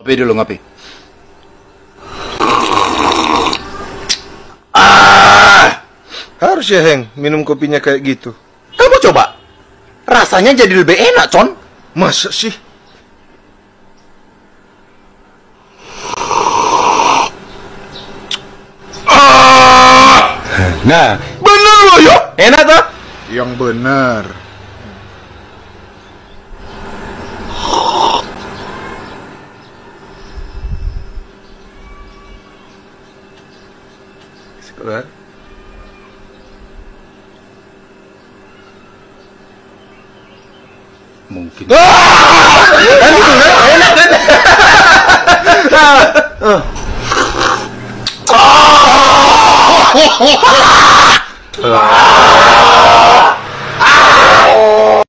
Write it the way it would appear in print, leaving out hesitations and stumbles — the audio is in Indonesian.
Ngopi dulu, ngopi. Harus ya, Heng, minum kopinya kayak gitu. Kamu coba. Rasanya jadi lebih enak, Con. Masa sih? Nah, bener loh, yuk. Enak tuh. Yang benar. Sekolah. Mungkin. Enak kan?